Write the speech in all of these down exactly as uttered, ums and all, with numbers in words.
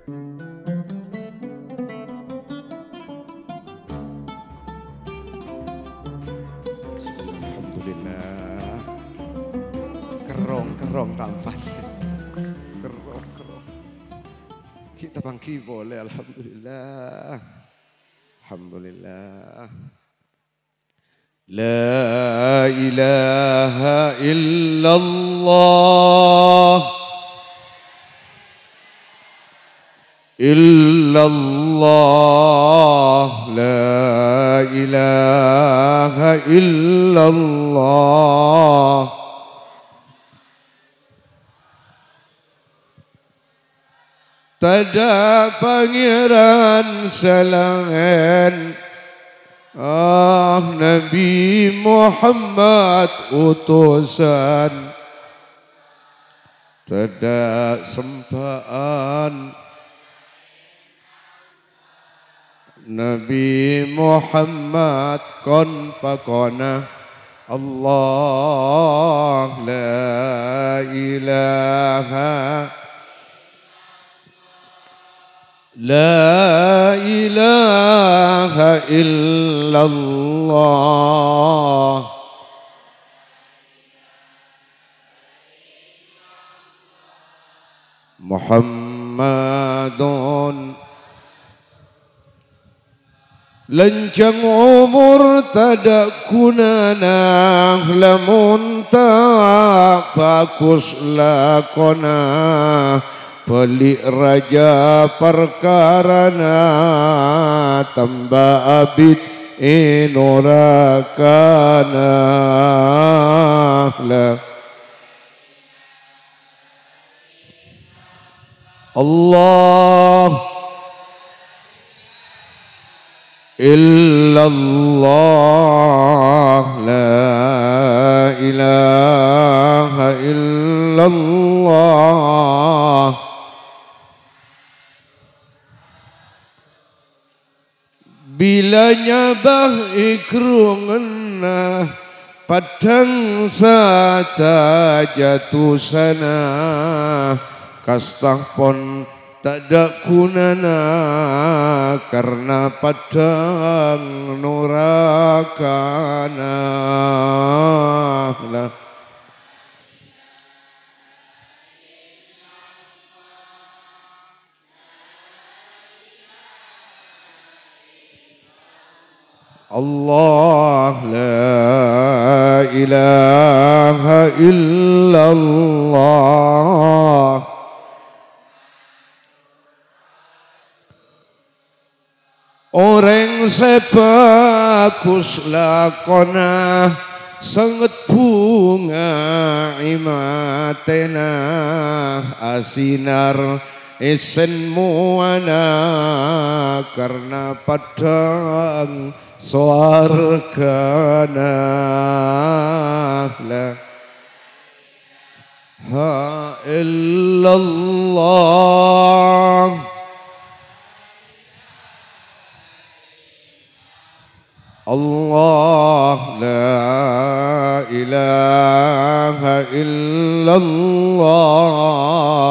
Alhamdulillah. Kerong-kerong tampan. Kerong-kerong. Kita bangki boleh, alhamdulillah. Alhamdulillah. La ilaha illallah. Illallah. La ilaha illallah. Tada pangeran selain ah Nabi Muhammad utusan, tada sempaan Nabi Muhammad kon pakona Allah la ilaha La ilaha illallah. Muhammadun Lancang umur tada kunana, lamun tak bagus lakona, pelik raja perkarana, tambah abid inorakana la Allah illallah la ilaha illallah. Bila nyabah ikrungna padang sata jatuh sana, kastah pon tada kunana karena padang nurakana lah. Allah la ilaha illallah. Orang sebagus lakona sangat bunga imatena asinar isen muana karena padang swargana la ha illallah. Allah la ilaha illallah.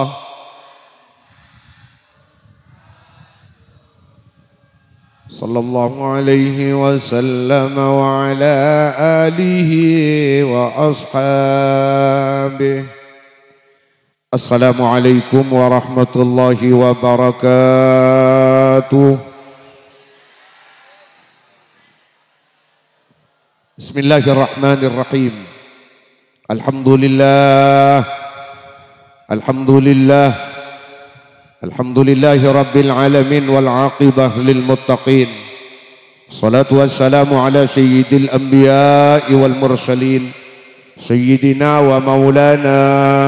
Sallallahu alaihi wasallam wa ala alihi wa ashabihi. Assalamualaikum warahmatullahi wabarakatuh. Bismillahirrahmanirrahim. Alhamdulillah. Alhamdulillah. Alhamdulillahi rabbil alamin wal aqibah lil muttaqin. Salatu wassalamu ala sayyidil anbiya'i wal mursalin, sayyidina wa maulana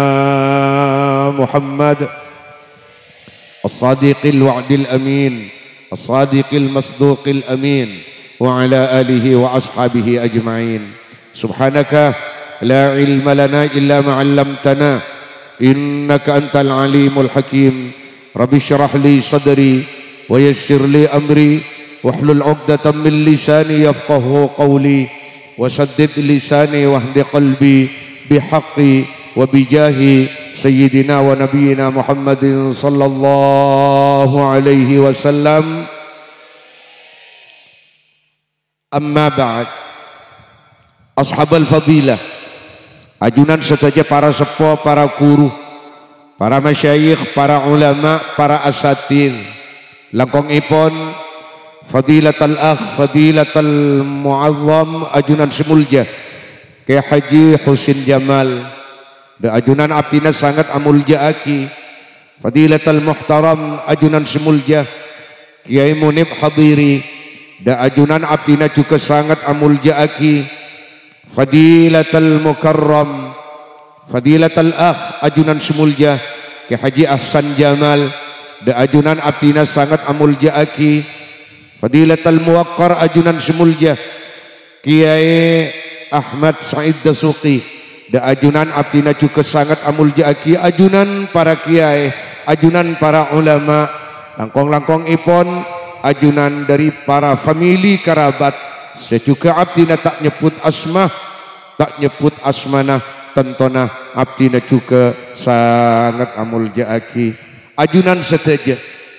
Muhammad as-sadiqil wa'dil amin, as-sadiqil masduqil amin, wa ala alihi wa ashabihi ajma'in. Subhanaka la ilma lana illa ma 'allamtana innaka antal alimul hakim. Rabbi syrah li sadri wa yassir li amri wahlul 'uqdatam min lisani yafqahu qawli wa saddid lisani wahdi qalbi bihaqqi wa bijahi sayyidina wa nabiyyina Muhammadin sallallahu alaihi wasallam. Amma ba'd. Ashabul fadilah, ajunan saja para sepuh, para guru, para masyayikh, para ulama, para asatidz, langkongipun fadilatul akh, fadilatul muazzam, ajunan semulja Kyai Haji Husin Jamal, da ajunan abdina sangat amulja aki, fadilatul muhtaram, ajunan semulja Kyai Munib Hadiri, da ajunan abdina juga sangat amulja aki, fadilatul mukarram, fadilatul akh, ajunan semulja Kyai Haji Ahsan Jamal, da ajunan abdina sangat amulja aki, fadilatul muwaqqar, ajunan semulja Kyai Ahmad Said Dasuqi, da ajunan abdina juga sangat amulja aki, ajunan para kiai, ajunan para ulama, langkong-langkong ipon, ajunan dari para famili kerabat, sejuga abdina tak nyebut asmah, tak nyebut asmanah, tentona abdina juga sangat amulja aki, ajunan seteja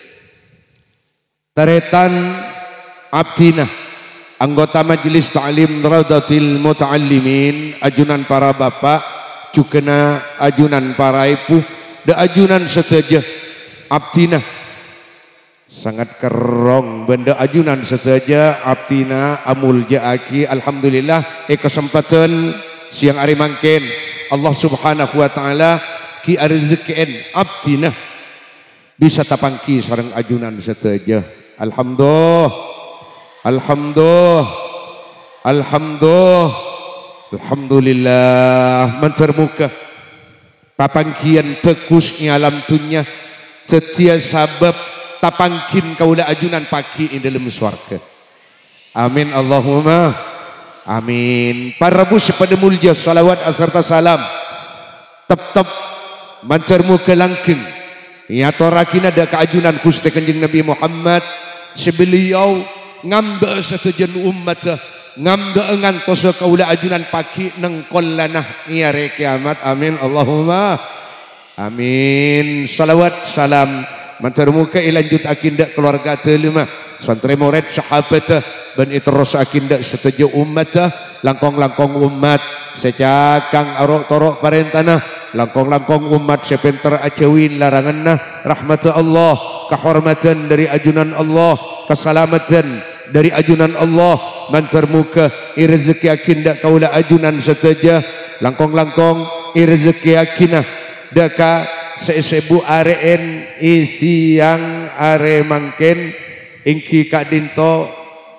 taretan abdina anggota majelis ta'lim Raudatil Muta'allimin, ajunan para bapak juga na ajunan para ibu, da ajunan seteja abdina sangat kerong benda ajunan saja abdina amulja aki. Alhamdulillah e kesempatan siang hari mangken Allah subhanahu wa ta'ala ki arzikien abdina bisa tapangki sareng ajunan saja. Alhamdulillah, alhamdulillah, alhamdulillah, alhamdulillah. Mentermuka papangkian tekusnya alam dunya setia sabab tapangkin kaula ajunan pagi in dalam swarga. Amin Allahumma amin. Para rabu sepada mulja salawat aserta salam tep-tep mancarmu ke langkeng ya torakina ada keajunan Gusti Kanjeng Nabi Muhammad sebeliau ngamba satujan umat ngamba ngantos kaula ajunan pagi nengkol lanah iya re kiamat. Amin Allahumma amin. Salawat salam mantar muka ilanjut akinda keluarga telima santri murid sahabat dan iterus akinda setuju umat langkong-langkong umat secakang arok torok parentana langkong-langkong umat sepenter acewin laranganna rahmat Allah, kehormatan dari ajunan Allah, keselamatan dari ajunan Allah. Mantar muka rezeki akinda kaula ajunan setuju langkong-langkong rezeki akinah daka sesebu areen isi yang are mangken ingki Kak Dinto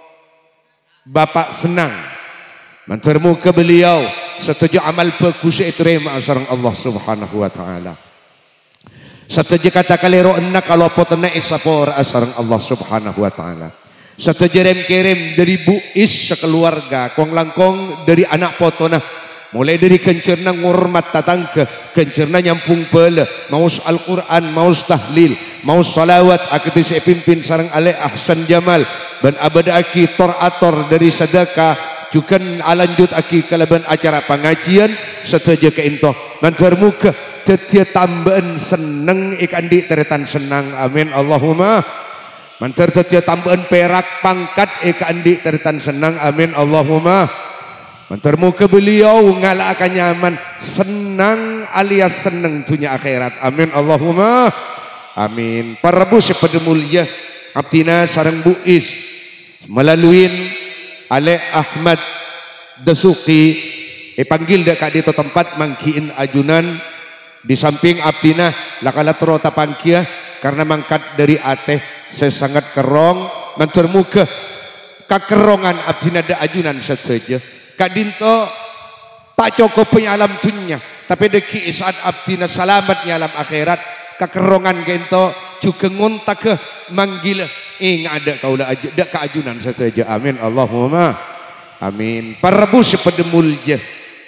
bapak senang mantermu ke beliau setuju amal bagus diterima sareng Allah subhanahu wa ta'ala. Setuju kata kalero enak kalau potena isapor sareng Allah subhanahu wa ta'ala. Setuju rem kirim dari Bu Is sekeluarga kong langkong dari anak potona mulai dari kencerna ngurmat tatangke, kencerna nyampung pele, maus Al-Quran, maus tahlil, maus salawat, akiti saya pimpin sarang ale Ahsan Jamal, dan abada aki tor-ator dari sedekah, juga alanjut aki kalaban acara pengajian, setuju ke into, mantar muka, tetia tambahan seneng, ikan di teretan senang, amin Allahumma, mantar tetia tambahan perak pangkat, ikan di teretan senang, amin Allahumma. Mantarmu ke beliau ngalah akan nyaman senang alias senang dunia akhirat. Amin Allahumma amin. Para rabu sepada mulia abdina sarang Bu Is melalui Ale Ahmad Dasuqi e panggil dak di tempat mangkiin ajunan di samping abdina lakala terota pangkia karena mangkat dari ateh saya sangat kerong mantarmu ke kakerongan abdina da ajunan saja. Kak Dinto tak cukup punya alam dunia tapi deki saat abdina selamatnya alam akhirat kekerongan gento juga ngontak ke manggil ing ada kaulah ada keajunan saja. Amin Allahumma amin. Para rabu sepada mulja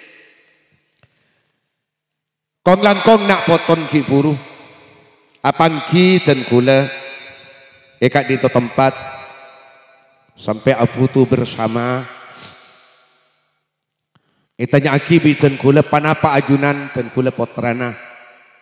kong langkong nak poton ki buru apangki dan kula eka di tempat sampai afutu bersama itanya akibi dan kula panapa ajunan dan kula potrana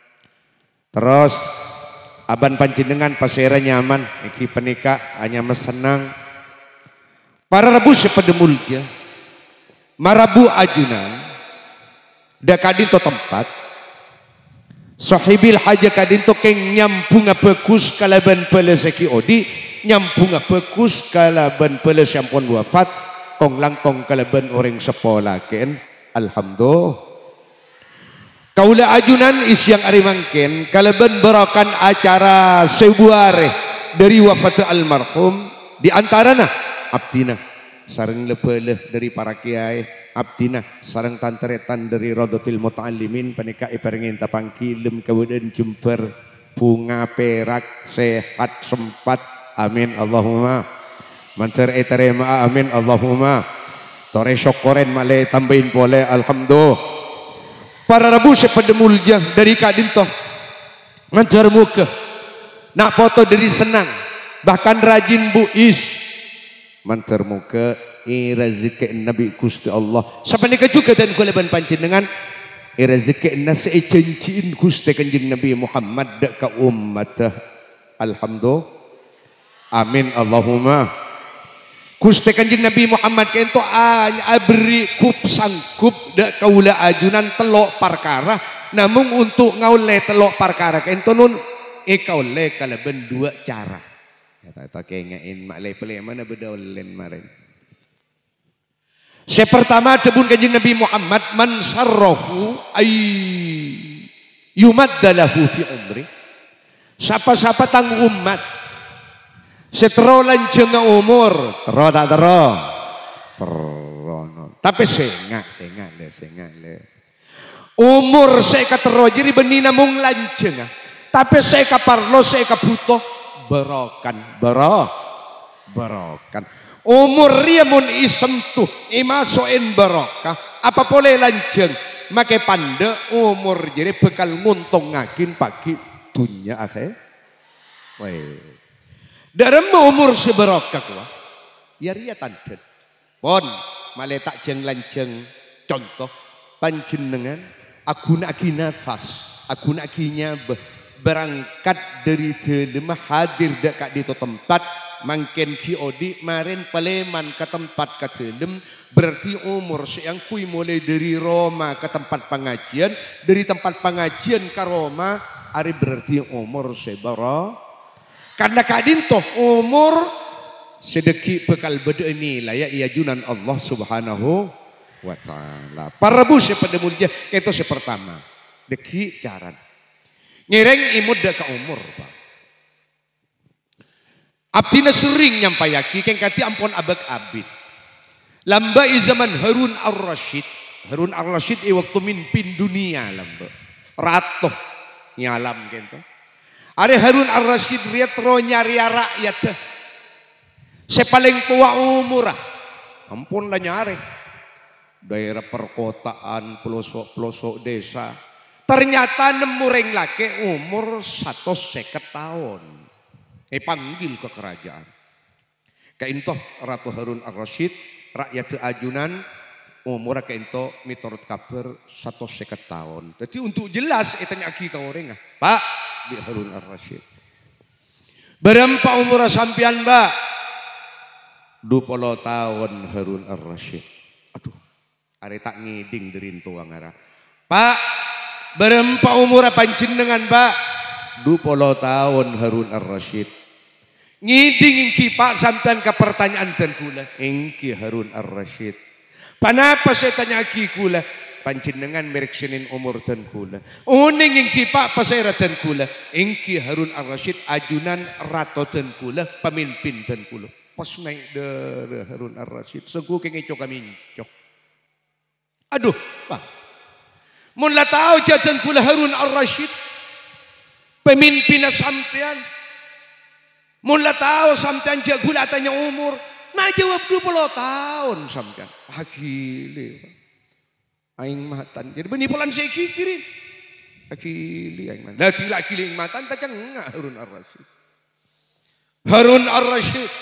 Terus aban panjenengan pasera nyaman iki penikah hanya mesenang. Para rabu sepeda mulya marabu ajunan da kadinto tempat sahibil haja kadinto keng nyambung bagus kalaban peleseki odi nyambung bagus kalaban peles yang pun wafat kong langkong kalaban orang sepolaken alhamdulillah. Kaula ajunan isyang arimangken kalaban berakan acara sebuare dari wafat almarhum di antarana abdina sareng lebeleh dari para kiai abdina sareng tanteretan dari Rodotil Muta'allimin panika iperengin tapangkilem kemudian jemper bunga perak sehat sempat amin Allahumma manter eterema amin Allahumma tore syukuren male tambahin boleh alhamdulillah. Para rabu sepeda mulja dari kadinto ngejar muka nak foto dari senang bahkan rajin buis mantar muka rezeki Nabi Gusti Allah sapanika juga dan kuleban panjenengan rezeki nase janjiin Gusti Kanjeng Nabi Muhammad ka umat alhamdulillah amin Allahumma. Gusti Kanjeng Nabi Muhammad kento abri kup sangkup dak kaula ajunan telok perkara namun untuk ngaule telok perkara kento nun e kaule kalaben dua cara eta kengein mak le pele mana bedaulen maren. Se pertama tebun Kanjeng Nabi Muhammad man sarrahu ay yumaddalahu fi umri siapa-siapa tang umat setero lanceng umur tero tak tero tero tapi sengak sengak le sengak le umur saya katero jadi benina mung lanceng tapi saya kaparlo saya kabuto berokan berok berokan umur dia mun isentuh imasoin berokah apa boleh lanceng make pande umur jadi bekal nguntung ngakin pagi dunia akhir weh dalam umur seberokah kuah ya ria tanten pon male tak jeng lanceng contoh panjenengan aku nak ki nafas aku nak kinya berangkat dari dalam hadir dekat di tempat mangken ki odi marin paleman ke tempat ke dalam berarti umur yang kui mulai dari Roma ke tempat pengajian dari tempat pengajian ke Roma ari berarti umur sebara karena kadinto umur sedeki bekal beda ini layak ia junan Allah subhanahu wa ta'ala. Para rabu sepeda mulja itu sepertama deki jaran ngereng imut deka umur pak abdina sering nyampayaki keng kati ampun abak abid lamba i zaman Harun ar-Rasyid Harun ar-Rasyid i waktu mimpin dunia lamba ratoh nyalam gitu. Are Harun ar-Rasyid riatro nyari rakyat sepaling tua umur ampun lah nyari daerah perkotaan pelosok-pelosok desa ternyata nemu reng laki umur satu seket tahun eh panggil ke kerajaan kaintoh Ratu Harun ar-Rasyid rakyat ajunan umur kaintoh miturut kabar satu seket tahun jadi untuk jelas etanya kita orang pak di Harun ar-Rasyid berapa umur sampian mbak dua puluh tahun Harun ar-Rasyid aduh are tak ngiding dari tuang arah pak berapa umur panjenengan mbak dua puluh tahun Harun ar-Rasyid ngiding ingki pak sampean ke pertanyaan dan kula ingki Harun ar-Rasyid kenapa saya tanya ki kula panjenengan merek senin umur dan kula uning ingki pak pasera dan kula ingki Harun ar-Rasyid ajunan rato dan kula pemimpin dan kula pas naik dari Harun ar-Rasyid segu keng icok kami icok aduh pak mun la tahu jatan kula Harun ar-Rasyid pemimpin sampean mun la tahu sampean jagula tanya umur nah jawab dua puluh tahun sampean hakili aing matan jadi benih polan saya kikirin akili aing matan lah tila akili aing matan tak enggak Harun ar-Rasyid Harun ar-Rasyid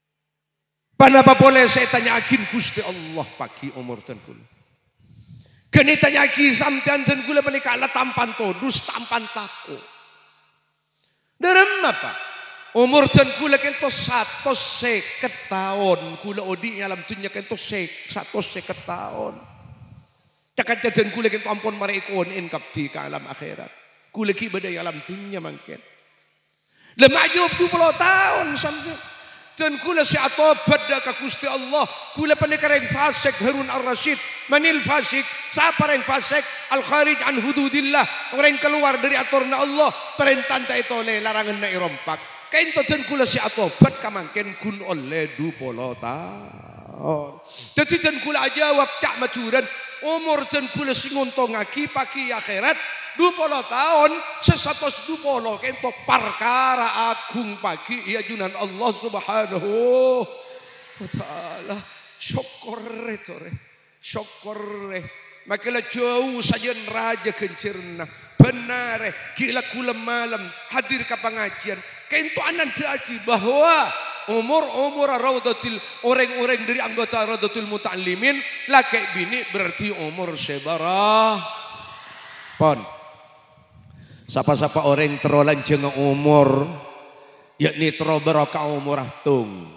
kenapa boleh saya tanya akin Gusti Allah pagi umur dan kula Kene tanya ki sampean den kula menika ala tampan todus tampan tako. Derem apa? Umur den kula kento seratus seket tahun. Kula odi alam dunya kento seratus seket tahun. Cakat den kula kento ampun mare ikon in kapti ka alam akhirat. Kula ki badai alam dunya mangken. Lemaju dua puluh tahun sampai. Dan kula si atobat ka Gusti Allah. Kula panikareng fasik Harun ar-Rasyid. Manil fasik. Siapa yang fasik? Al-kharij an hududillah. Orang yang keluar dari aturan Allah. Perintah itu oleh larangan na irompak. Kain to dan kula si atobat kamangken kun oleh dua puluh tahun. Jadi dan kula jawab cak maturan. Umur dan kula singontong ngaki paki akhirat. dua puluh tahun sesatos dua puluh kento perkara agung pagi ya junan Allah subhanahu wa ta'ala syukur retore syukur makanya jauh saja raja kencirna benar gila kula malam hadir ke pengajian kento anan lagi bahwa umur-umur raudatil orang-orang dari anggota raudatul muta'allimin laki bini berarti umur sebarah pon. Sapa-sapa orang terolan jeng umur yakni tero barokah umur tung.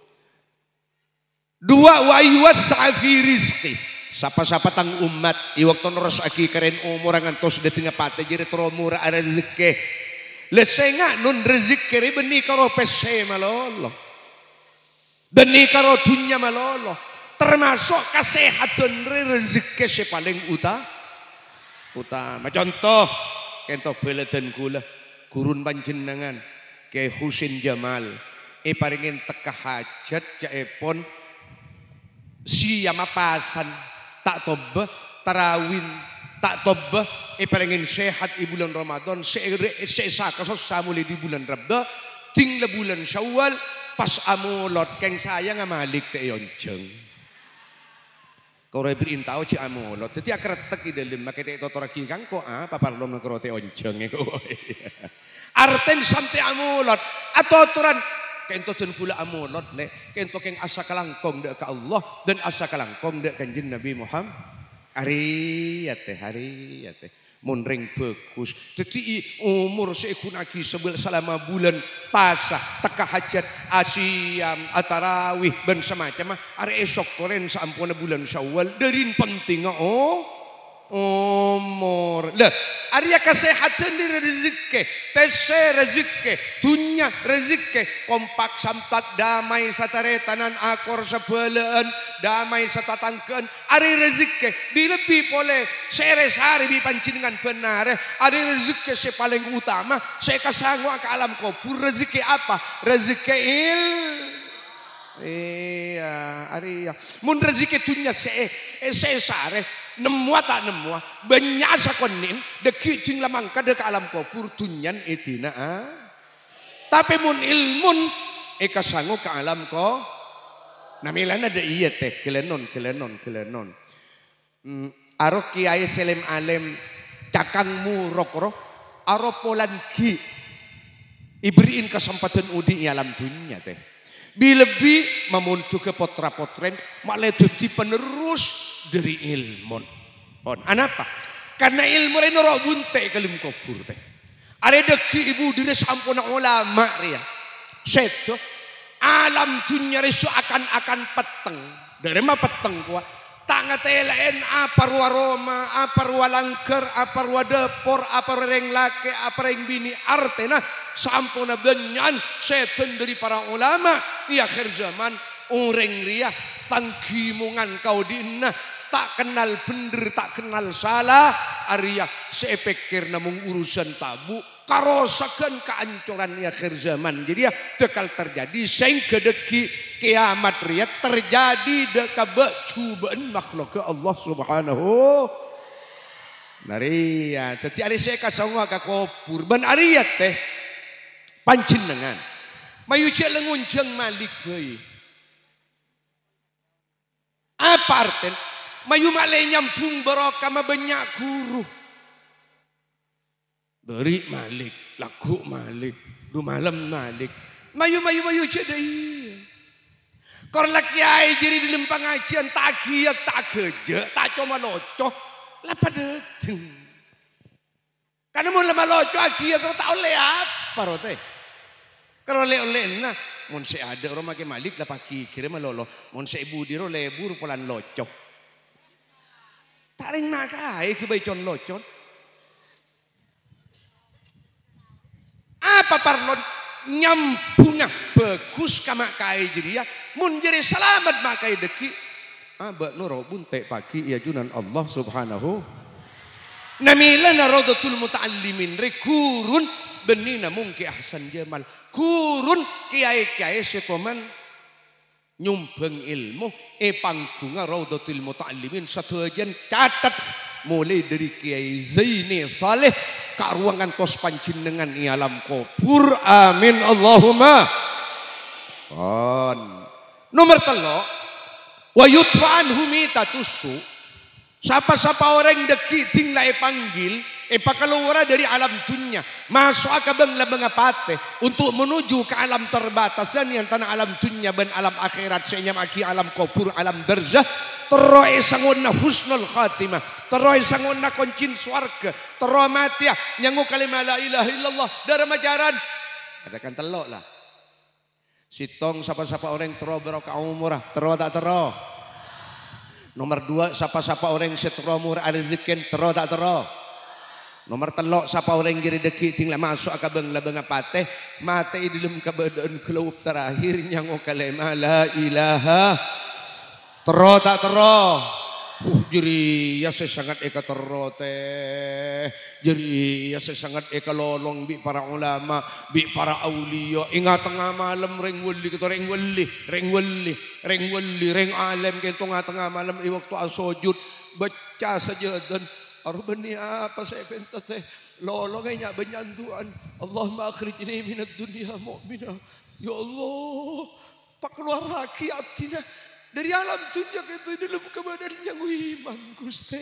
Dua wa yuwassa fi rizqi. Sapa-sapa tang umat i waktu neros aki keren umur ngantos de tengah pate jadi tero murah rezeki. Lesenga nun rezeki ri beni karo pese malolo. Beni karo dunya malolo. Termasuk kesehatan rezeki se paling utama. Utama contoh kento beladan kula gurun panjenengan ke Husin Jamal e paringin teka hajat jaepon siama pasan tak toba tarawin tak toba e paringin sehat di bulan Ramadan seesa kasos samuli di bulan Rabiul tinggal bulan Syawal pas amulot keng sayang amalik te yonceng. Kau rebir intau ci amulot, jadi akretek ide lima kita itu toraki kangko ah paparlom nakrote onceng eko. Arten sampai amulot atau aturan kento ten kula amulot le kento keng asa kalangkong dek ke Allah dan asa kalangkong dek kanjeng Nabi Muhammad. Hari ya teh hari ya teh munring bagus. Jadi umur sekunaki sebel selama bulan pasah teka hajat asyam atarawih dan semacam are esok koren sampuna bulan Syawal dari penting oh umur lah Arya kesehatan di rezeki pese rezeki dunya rezeki kompak sampak damai sataretanan akor sebelaan damai satatangkeun ari rezeki dilebih boleh seres hari di pancingan benar ari rezeki se paling utama saya kasangwa ke alam kubur rezeki apa rezeki il iya ari mun rezeki dunya se se sare nemua tak nemua banyak sakonin deki ting lamang kada ke alam kubur tunyan etina ah. Tapi mun ilmun eka sangu ke alam ko namilana ada iya teh kelenon kelenon kelenon hmm, aro kiai selim alem cakangmu rokro aro polan ki iberiin kesempatan udi alam dunia teh bilebi memuntu ke potra-potren malah jadi penerus dari ilmu. On, anapa? Karena ilmu ini roh bunte kalim kubur teh. Ada deki ibu diri sampuna ulama ria. Seto alam dunia resu akan akan peteng. Dari mana peteng kuah? Tak ngatelain apa ruah Roma, apa ruah langker, apa ruah depor, apa reng laki, apa reng bini. Artinya sampuna benyan setan dari para ulama di akhir zaman orang ria tangkimungan kau dinna tak kenal bener tak kenal salah Arya sepikir namung urusan tabu karosakan kehancuran di akhir zaman jadi ya dekal terjadi sehingga deki kiamat ria terjadi dekabak cubaan makhluk Allah subhanahu naria jadi ada saya kasangwa ka kubur ban Arya teh panjenengan mayu cek lengunceng malik euy apa arten mayu malai nyambung barokah banyak guru beri malik laku malik du malam malik mayu mayu mayu cek deui kor laki ai jadi di lempang ajian tak giyak tak geje tak cuma locoh Lapa deteng. Karena mun lama loco aki kalau tak oleh apa rote. Kalau oleh-oleh nah mun se ada orang make malik lah paki kira malolo. Mun se ibu diro lebur polan locok. Tak ring nakai ke baicon locon. Apa parlon nyambungnya bagus kama kai jeria mun jeri selamat makai deki abak nuro bunte pagi ya junan Allah subhanahu namilana raudatul muta'allimin rekurun benina mungki ahsan jamal kurun kiai-kiai setoman nyumbeng ilmu e panggunga raudatul muta'allimin satu ajan catat mulai dari Kiai Zaini Saleh karuangan tos panjenengan i alam kubur amin Allahumma on nomor telo wa yutfa'an humita tusu siapa-siapa orang deki tinggal panggil e pakaluara dari alam dunia masuk akabang labang apate untuk menuju ke alam terbatasan yang tanah alam dunia dan alam akhirat senyam aki alam kubur alam darzah teroi sangonna husnul khatimah teroi sangonna koncin swarga teroi mati nyangu kalimat la ilaha illallah dari majaran katakan telok lah sitong siapa-siapa orang tero barokah umurah tero tak tero nomor dua siapa-siapa orang setero murah rezeki tero tak tero nomor telok siapa orang giri deki tinggal masuk akabang labang apate mati di dalam keadaan kelub terakhir nyangu kalimat la ilaha tero tak tero uh jadi ya saya sangat eka tero teh jadi ya saya sangat eka lolong bi para ulama bi para aulia ingat tengah malam reng wali kita reng wali reng wali reng wali reng alim kita tengah malam i waktu asojud baca saja dan arbani apa saya pentas teh lolong nya benyanduan Allahumma akhrijni minad dunya mu'minah ya Allah pak keluar laki abdina dari alam dunia itu di dalam kebadan yang iman Gusti.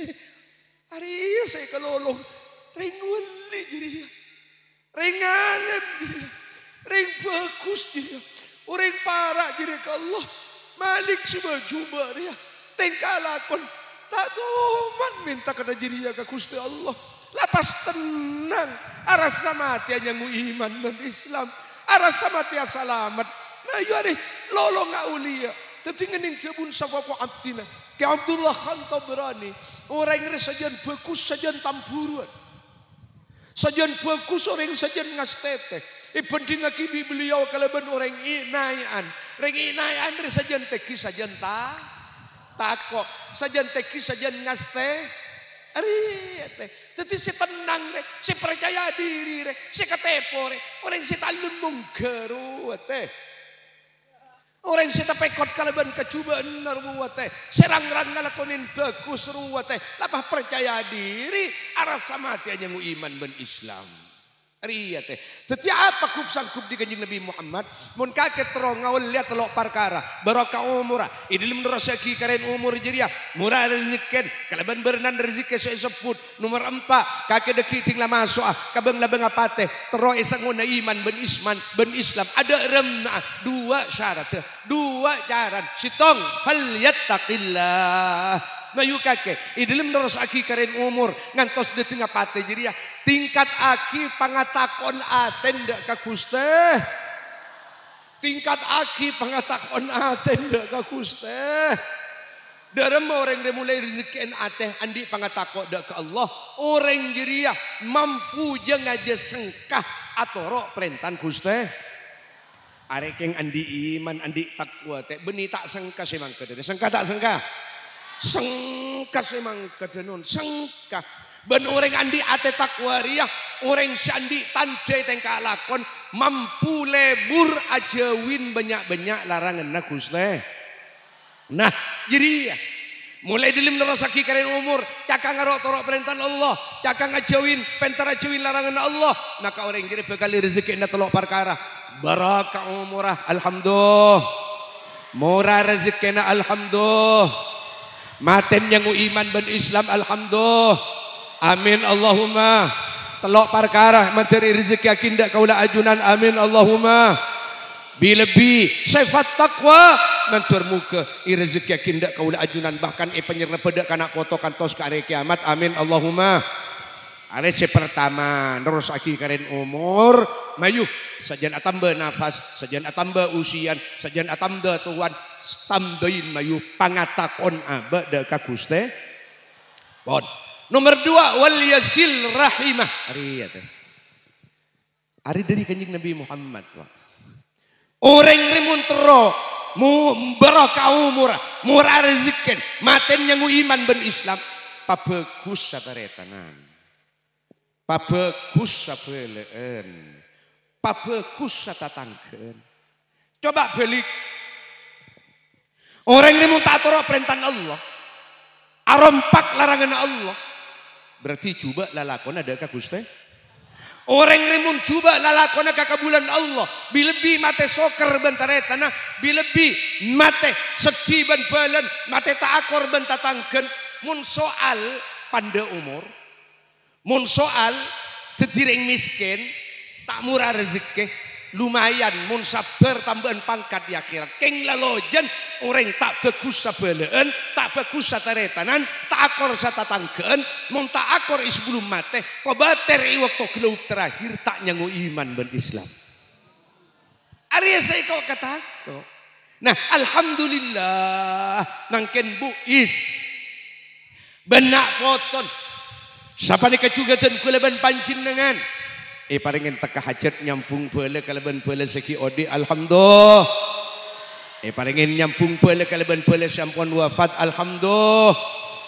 Hari saya kelolong reng wali jadi reng alim jadi reng bagus jadi orang parah jadi ke Allah malik semua jumpa dia tengkalakon tak tuman minta kena jadi ke Gusti Allah lapas tenang aras sama mati yang iman dan Islam aras sama mati selamat nah yari lolong aulia tetingin yang kebun sawaku abdina ke Abdullah Khan Tabrani orang yang sajian bagus sajian tampuruan sajian bagus orang sajian ngastete ibanding akibi beliau kalaban orang inayan orang inayan dari sajian teki sajian ta takok sajian teki sajian ngaste ari teh tetapi si tenang rek si percaya diri rek si ketepo rek orang si talun munggeru teh orang sita pekot kalaban kecubaan narwa teh serang-rang ngalakonin bagus ruwa teh lapah percaya diri arasa mati hanya mu iman ben Islam riya teh setiap apa kup sangkup di kanjeng Nabi Muhammad mun kaget terong ngawal lihat telok perkara barokah umurah idilim nerasaki karen umur jeria murah rezeki kalaban berenan rezeki saya sebut nomor empat kakek deki tinggal masuk kabang labang apate tero isanguna iman ben isman ben Islam ada remna dua syarat dua jaran sitong falyattaqillah mayu kakek idilim nerasaki karen umur ngantos di tengah pate jeria tingkat aki pangatakon aten dak ka Gusti tingkat aki pangatakon aten dak ka Gusti darem orang yang mulai rezeki ateh andi pangatakon dak ka Allah orang jeria mampu jeung aja sengkah atoro perintah Gusti arek yang andi iman andi takwa teh benih tak sengkah semang kedene sengkah tak sengkah sengkah semang kedenon sengkah ben orang andi ate takwaria orang sandi tandai tengka lakon mampu lebur ajawin banyak-banyak larangan na Gusti nah jadi ya mulai dilim nerasaki karen umur cakang ngarok torok perintah Allah cakang ajawin pentar ajawin larangan Allah maka orang jadi bekal rezeki na telok perkara barakah umurah alhamdulillah murah rezeki na alhamdulillah maten yang iman ben Islam alhamdulillah amin Allahumma telok perkara materi rezeki akinda kaula ajunan amin Allahumma bilebi sifat takwa mantur muka i rezeki kindak kaula ajunan bahkan i penyerna pedak kana foto kantos ka hari kiamat amin Allahumma. Are si pertama terus aki karen umur mayuh sajan atamba nafas sajan atamba usian sajan atamba tuan tambahin mayuh pangatakon aba da ka Gusti pon. Nomor dua wal yasil rahimah ari ya teh ari dari kanjeng Nabi Muhammad wa orang remuntero mu barokah umur murah rezeki maten yang iman ben Islam pabegus sataretanan pabegus sabeleen pabegus satatangkeun coba balik orang ini tak tahu perintah Allah arompak larangan Allah berarti coba lalakon ada ka Gusti orang ini coba lalakon ka kabulan Allah bilebi mate soker bentare tanah bilebi mate sedih ben balen mate taakor ben tatangkeun mun soal panda umur mun soal cediring miskin tak murah rezeki lumayan mun sabar tambahan pangkat di akhirat keng lalojen orang tak bagus sabeleen tak bagus sataretanan tak akor satatangkeun mun tak akor is belum mate kobater i waktu geluk terakhir tak nyangu iman ben Islam ari saya kau katako nah alhamdulillah nangken buis benak poton siapa ni kecugatan kulaban pancin dengan eh paringin teka hajat nyampung bala kalaban bala seki odi alhamdulillah eh paringin nyampung bala kalaban bala sampun wafat alhamdulillah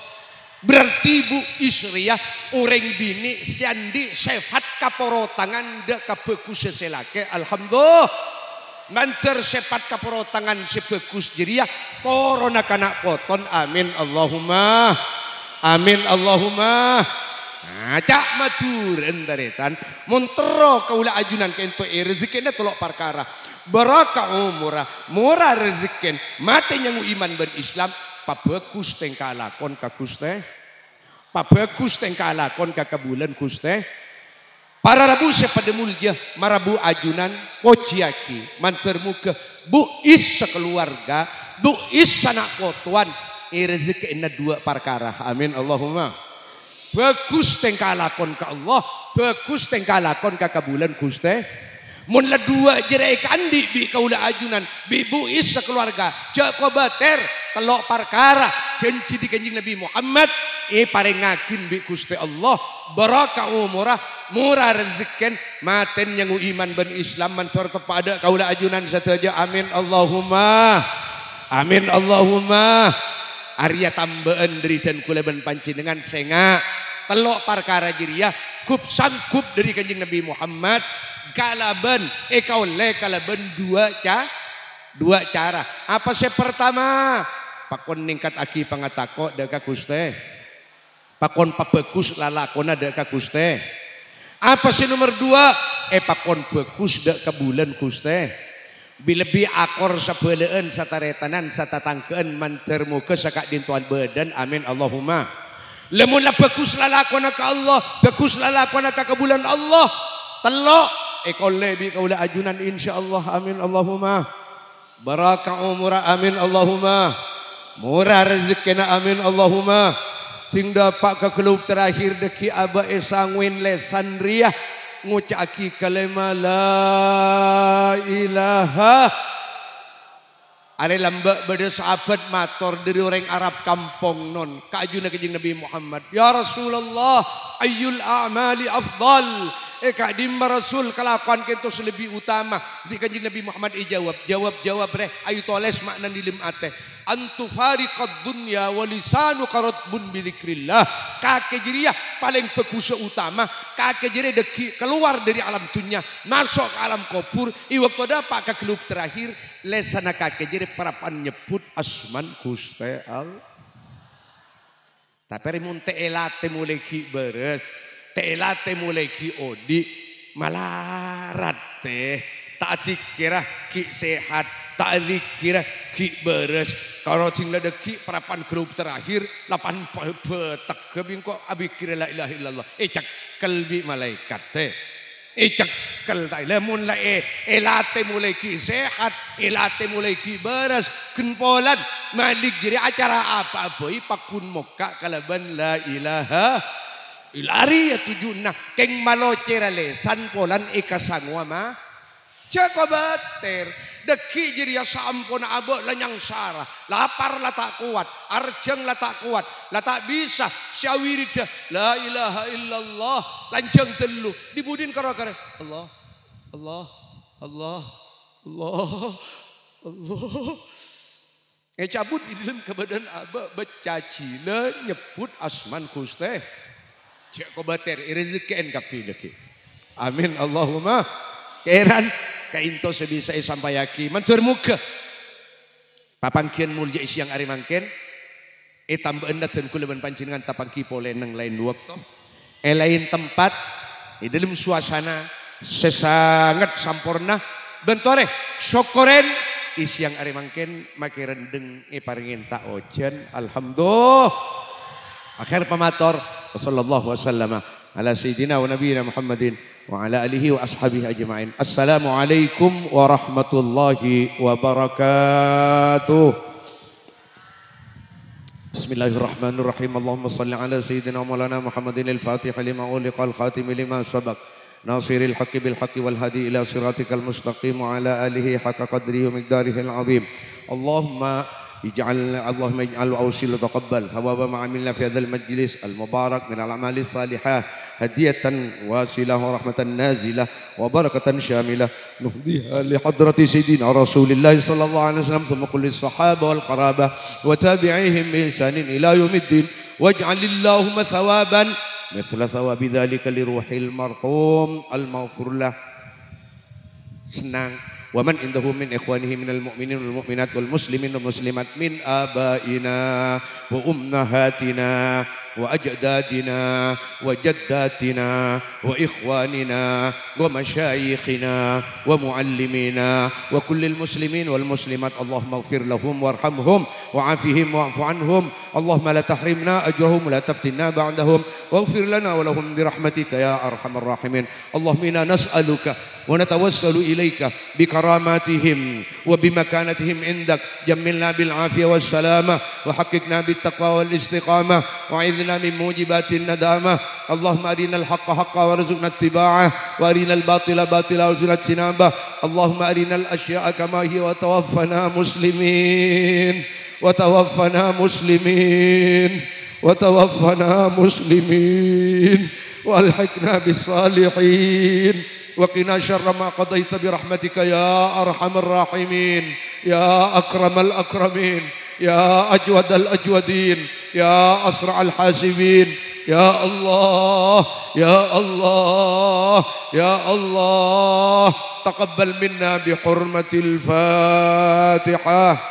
berarti bu isriyah orang bini siandi sefat kaporotangan dek kabekus seselake alhamdulillah mancer sepat kaporotangan sebekus jiriah korona kana poton amin Allahumma amin Allahumma. Nah, cak matur endaretan montero kaula ajunan kento e rezekina tolok perkara baraka umurah murah rezekin mate nyangu iman ben Islam pabegus tengka lakon ka Gusti pabegus tengka lakon ka kabulan Gusti para rabu sepada mulja marabu ajunan pociaki manter muka bu is sekeluarga bu is sanak kotuan e rezekina dua perkara amin Allahumma. Bagus tengka lakon ka Allah bagus tengka lakon ka kabulan Gusti mun la dua jerai kandi bi kaula ajunan bi buis sekeluarga jako bater telok perkara janji di kanjeng Nabi Muhammad e parengakin bi Gusti Allah baraka umurah murah rezekin maten yang iman ben Islam mantor tepada kaula ajunan sateja amin Allahumma amin Allahumma. Arya tambahan deritan kulaban pancinengan senga telok perkara jiriah kup sangkup dari kanjeng Nabi Muhammad kalaban ekau le kalaban dua ca dua cara apa sih pertama pakon ningkat aki pangatako deka Gusti pakon pabegus lalakona deka Gusti apa sih nomor dua eh pakon begus deka bulan Gusti bilebi akor sabeleen sataretanan satatangkeun manter muka sakak dintuan badan amin Allahumma. Lemun la bagus lalakona ka Allah bagus lalakona ka kabulan Allah telok ekol lebi kaula ajunan insyaallah amin Allahumma. Baraka umura amin Allahumma. Murah rezekina amin Allahumma. Ting dapat ke kelub terakhir deki aba esangwin lesandria ngucaki kalima la ilaha are lambak pada sahabat mator dari orang Arab kampung non kaajuna kanjeng Nabi Muhammad ya Rasulullah ayyul a'mali afdal eh kadim Rasul kelakuan kita lebih utama di kanjeng Nabi Muhammad ijawab jawab jawab reh ayu toles makna dilim ate antu fariqad dunya wa lisanu qaratbun bi dzikrillah kake jiriah paling pekusa utama kake jiri deki keluar dari alam dunia masuk ke alam kubur i waktu dapat ke kelub terakhir lesana kake jiri parapan nyebut asman Gusti Allah tapi mun teelate mulai ki beres teelate mulai ki odi malarat teh tak dikira ki sehat tak dikira ki beres kalau tinggal deki parapan grup terakhir lapan petak kebing kok abi kira la ilaha illallah eh cak kalbi malaikat teh E cekel tak lamun la e elate mulai ki sehat, elate mulai ki beres, kenpolan malik jadi acara apa boy pakun moka kalaban la ilaha ilari ya tujuh nah keng malo ceralesan polan eka sangwa mah ceko bater deki jadi ya sampun abo lanyang sarah lapar lah tak kuat arjeng lah tak kuat lah tak bisa syawirida la ilaha illallah lanceng telu dibudin karo kare Allah Allah Allah Allah Allah e cabut di dalam kebadan aba becaci le nyebut asman kuste cek ko bater rezeki en kapi deki amin Allahumma keran kainto sebisa sampai yaki mantur muka papangkian mulia siang ari mangken e tambah endat dan kuleban pancingan tapangki pole nang lain waktu e lain tempat di dalam suasana sesangat sampurna bentore syukuren isiang ari mangken make rendeng e paringin tak ojen alhamdulillah akhir pamator sallallahu wasallam ala sayyidina wa nabiyina Muhammadin wa ala alihi wa ashabihi ajma'in. Assalamualaikum warahmatullahi wabarakatuh. Bismillahirrahmanirrahim. Allahumma salli ala sayyidina maulana Muhammadin al-Fatih lima uliqa al-khatim lima sabaq. Nasiril haqqi bil haqqi wal hadi ila siratikal mustaqim wa ala alihi haqqa qadrihi wa miqdarihi al-azim. Allahumma اجعل اللهم اجعل اوصل وتقبل ثواب ما عملنا في هذا المجلس المبارك من الاعمال الصالحه هديه واصله ورحمه نازله وبركه شامله نهديها لحضره سيدنا رسول الله صلى الله عليه وسلم ثم كل الصحابه والقرابه وتابعيهم باحسان الى يوم الدين واجعل اللهم ثوابا مثل ثواب ذلك لروح المرحوم المغفور له senang ومن عنده من إخوانه من المؤمنين والمؤمنات والمسلمين والمسلمات من آبائنا وأمهاتنا وأجدادنا وجداتنا وإخواننا ومشايخنا ومعلمينا وكل المسلمين والمسلمات اللهم اغفر لهم وارحمهم وعافهم واعف عنهم اللهم لا تحرمنا أجرهم ولا تفتنا بعدهم واغفر لنا ولهم برحمتك يا أرحم الراحمين اللهم إنا نسألك ونتوسل إليك بكراماتهم وبمكانتهم عندك جملنا بالعافية والسلامة وحققنا بالتقوى والاستقامة وعذنا من موجبات الندامة اللهم أرنا الحق حقا وارزقنا اتباعه وأرنا الباطل باطلا وارزقنا اجتنابه اللهم أرنا الأشياء كما هي وتوفنا مسلمين وتوفنا مسلمين وتوفنا مسلمين والحقنا بالصالحين وقنا شر ما قضيت برحمتك يا أرحم الراحمين يا أكرم الأكرمين يا أجود الأجودين يا أسرع الحاسبين يا الله يا الله يا الله تقبل منا بحرمة الفاتحة.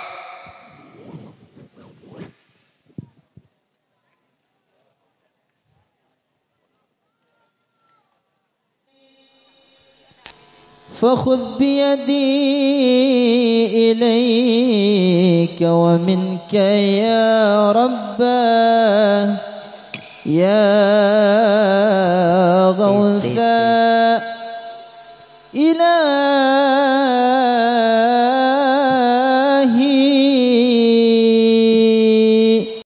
فخذ بيدي إليك ومنك يا رب يا